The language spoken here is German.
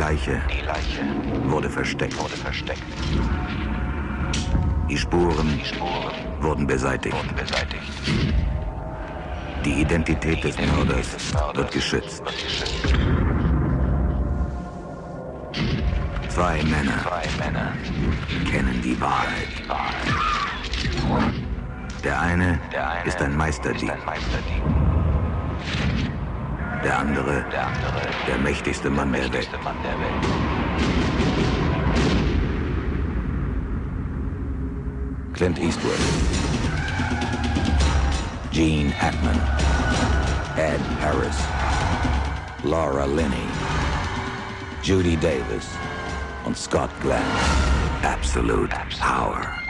Leiche wurde versteckt. Die Spuren wurden beseitigt. Die Identität des Mörders wird geschützt. Zwei Männer kennen die Wahrheit. Der eine ist ein Meisterdieb. Der andere, der mächtigste Mann der Welt. Clint Eastwood, Gene Hackman, Ed Harris, Laura Linney, Judy Davis und Scott Glenn. Absolute Power.